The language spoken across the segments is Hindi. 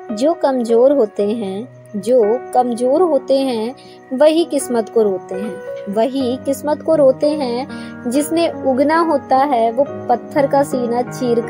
जो कमजोर होते हैं वही किस्मत को रोते हैं जिसने उगना होता है वो पत्थर का सीना चीर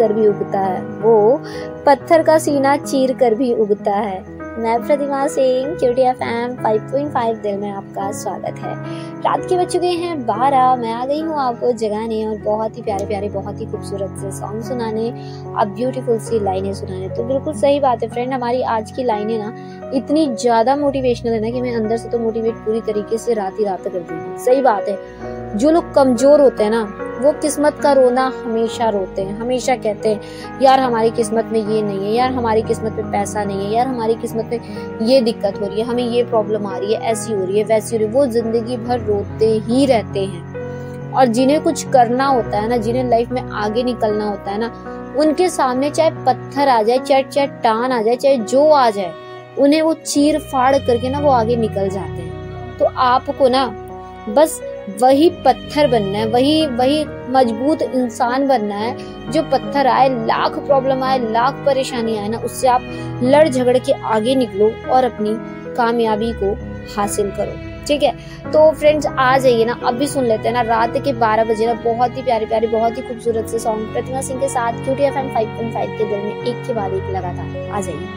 कर भी उगता है। मैं प्रतिमा सिंह, क्यूटी एफएम 5.5 दिल में आपका स्वागत है। रात के बज चुके हैं 12। मैं आ गई हूँ आपको जगाने और बहुत ही प्यारे बहुत ही खूबसूरत से सॉन्ग सुनाने, अब ब्यूटीफुल सी लाइनें सुनाने। तो बिल्कुल सही बात है फ्रेंड, हमारी आज की लाइनें ना इतनी ज्यादा मोटिवेशनल है ना कि मैं अंदर से तो मोटिवेट पूरी तरीके से रात कर दूंगी। सही बात है, जो लोग कमजोर होते हैं ना वो किस्मत का रोना हमेशा रोते हैं, हमेशा कहते हैं यार हमारी किस्मत में ये नहीं है, यार हमारी किस्मत में पैसा नहीं है, यार हमारी किस्मत में ये दिक्कत हो रही है, हमें ये प्रॉब्लम आ रही है, ऐसी हो रही है, वैसी हो रही है। वो जिंदगी भर रोते ही रहते हैं। और जिन्हें कुछ करना होता है ना, जिन्हें लाइफ में आगे निकलना होता है ना, उनके सामने चाहे पत्थर आ जाए, चाहे टान आ जाए, चाहे जो आ जाए, उन्हें वो चीर फाड़ करके ना वो आगे निकल जाते हैं। तो आपको ना बस वही पत्थर बनना है, वही मजबूत इंसान बनना है जो पत्थर आए, लाख प्रॉब्लम आए, लाख परेशानी आए ना, उससे आप लड़ झगड़ के आगे निकलो और अपनी कामयाबी को हासिल करो। ठीक है, तो फ्रेंड्स आ जाइए ना, अभी सुन लेते हैं ना रात के 12 बजे ना बहुत ही प्यारे बहुत ही खूबसूरत से सॉन्ग प्रतिमा सिंह के साथ क्यूटी एफएम 5.5 के दिल में एक के बाद एक लगातार। आ जाइए।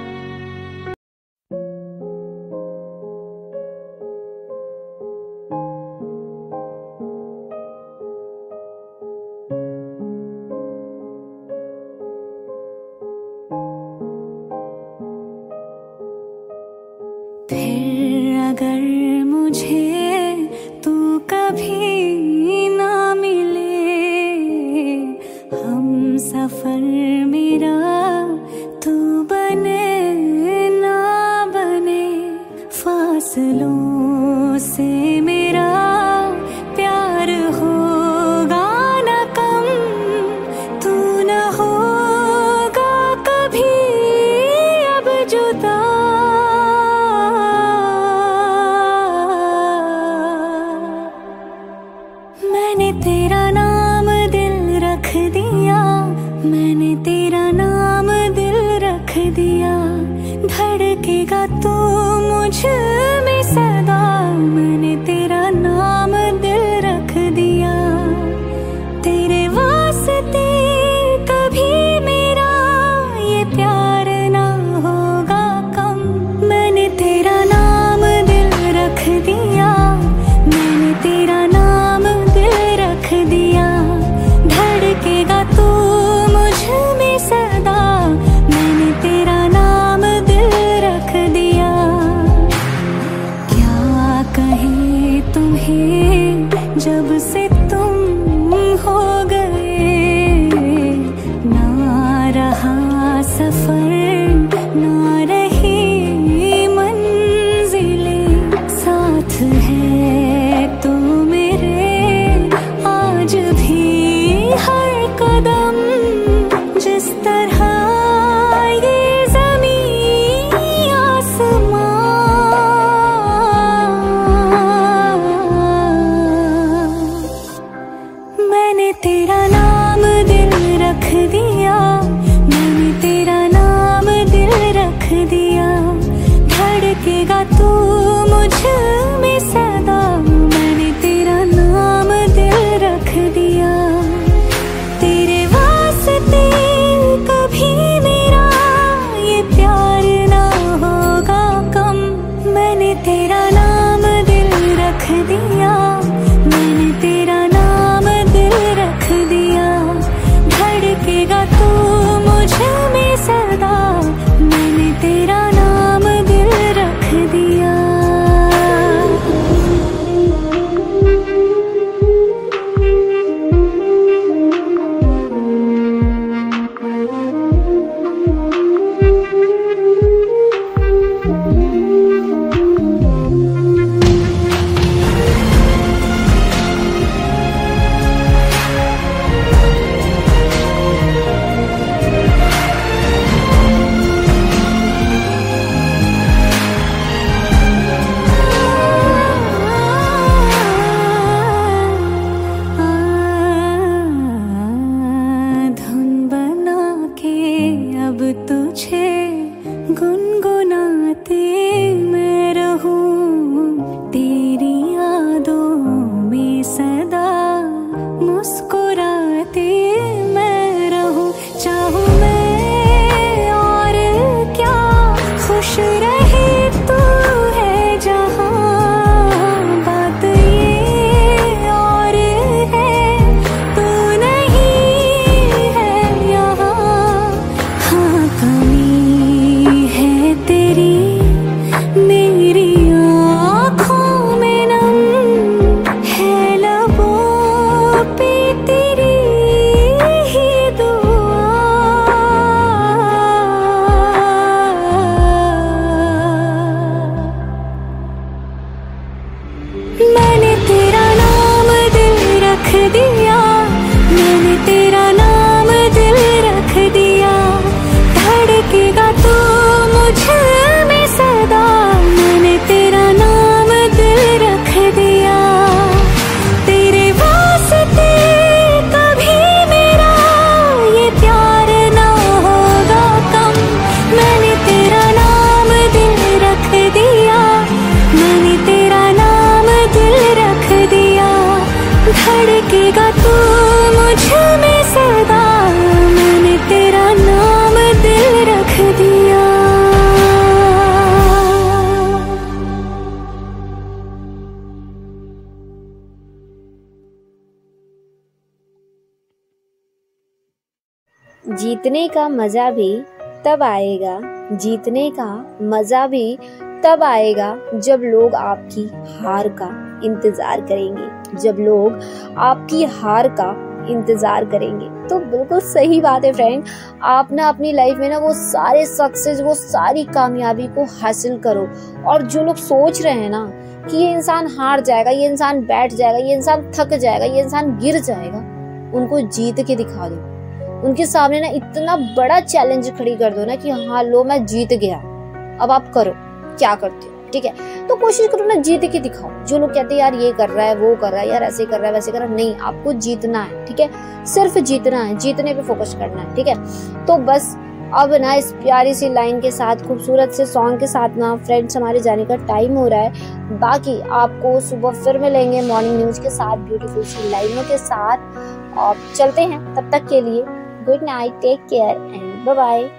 फिर अगर मुझे तू कभी ना मिले, हम सफर मेरा तू बने ना बने, फासलों से मेरा प्यार होगा न कम, तू न होगा कभी अब जुदा। मैंने तेरा नाम दिल रख दिया, मैंने तेरा नाम दिल रख दिया, धड़केगा तू मुझ में सदा। मैंने तेरा जीतने का मजा भी तब आएगा, जीतने का मजा भी तब आएगा जब लोग आपकी हार का इंतजार करेंगे, जब लोग आपकी हार का इंतजार करेंगे। तो बिल्कुल सही बात है फ्रेंड, आप ना अपनी लाइफ में ना वो सारे सक्सेस, वो सारी कामयाबी को हासिल करो। और जो लोग सोच रहे हैं ना कि ये इंसान हार जाएगा, ये इंसान बैठ जाएगा, ये इंसान थक जाएगा, ये इंसान गिर जाएगा, उनको जीत के दिखा दो। उनके सामने ना इतना बड़ा चैलेंज खड़ी कर दो ना कि हाँ लो मैं जीत गया, अब आप करो क्या करते हो, ठीक है। तो कोशिश करो ना जीत के दिखाओ। जो लोग कहते हैं यार ये कर रहा है, वो कर रहा है, यार ऐसे कर रहा है, वैसे कर रहा है, नहीं, आपको जीतना है, ठीक है। सिर्फ जीतना है, जीतने पे फोकस करना है, ठीक है। तो बस अब ना इस प्यारी सी लाइन के साथ, खूबसूरत से सॉन्ग के साथ ना फ्रेंड्स हमारे जाने का टाइम हो रहा है। बाकी आपको सुबह फिर मिलेंगे मॉर्निंग न्यूज के साथ, ब्यूटीफुल सी लाइनों के साथ। और चलते हैं, तब तक के लिए good night, take care and bye bye.